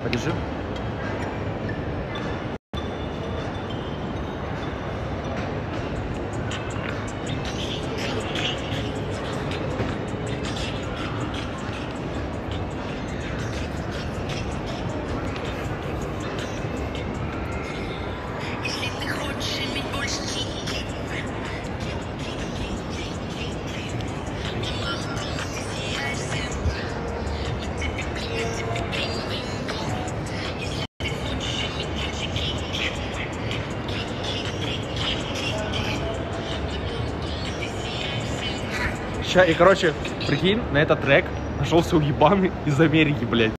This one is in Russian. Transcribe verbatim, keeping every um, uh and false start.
Подержи. И, короче, прикинь, на этот трек нашелся уебан из Америки, блядь.